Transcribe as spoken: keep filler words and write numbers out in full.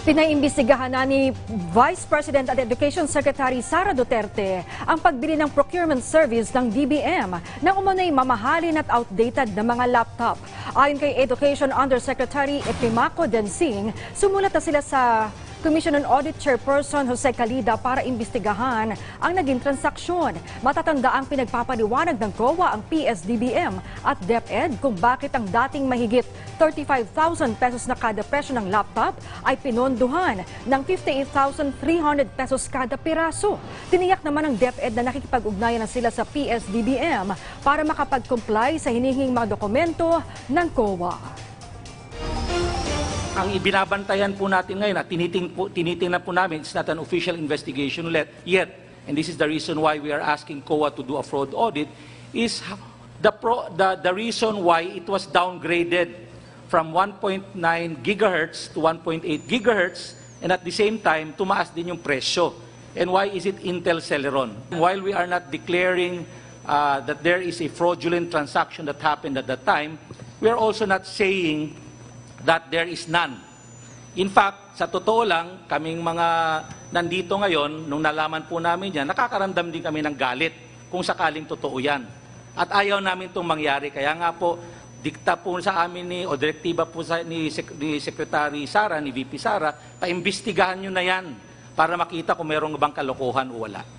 Pinaimbestigahan na ni Vice President at Education Secretary Sara Duterte ang pagbili ng procurement service ng D B M na umano'y mamahalin at outdated na mga laptop. Ayon kay Education Undersecretary Epimaco Densing, sumulat na sila sa Commission on Audit Chairperson Jose Calida para imbestigahan ang naging transaksyon. Matatanda ang pinagpapaliwanag ng C O A ang P S D B M at DepEd kung bakit ang dating mahigit thirty-five thousand pesos na kada presyo ng laptop ay pinondohan ng fifty-eight thousand three hundred pesos kada piraso. Tiniyak naman ng DepEd na nakikipag-ugnayan na sila sa P S D B M para makapag-comply sa hinihinging mga dokumento ng C O A. Ang ibinabantayan po natin ngayon at tiniting po, tinitingnan po namin, it's not an official investigation yet, and this is the reason why we are asking C O A to do a fraud audit, is the, pro, the, the reason why it was downgraded from one point nine gigahertz to one point eight gigahertz, and at the same time, tumaas din yung presyo. And why is it Intel Celeron? While we are not declaring uh, that there is a fraudulent transaction that happened at that time, we are also not saying that there is none. In fact, sa totoo lang, kaming mga nandito ngayon, nung nalaman po namin yan, nakakaramdam din kami ng galit kung sakaling totoo yan. At ayaw namin itong mangyari. Kaya nga po, dikta po sa amin ni, o direktiba po sa, ni, ni Secretary Sara, ni V P Sara, paimbestigahan nyo na yan para makita kung mayroong bang kalokohan o wala.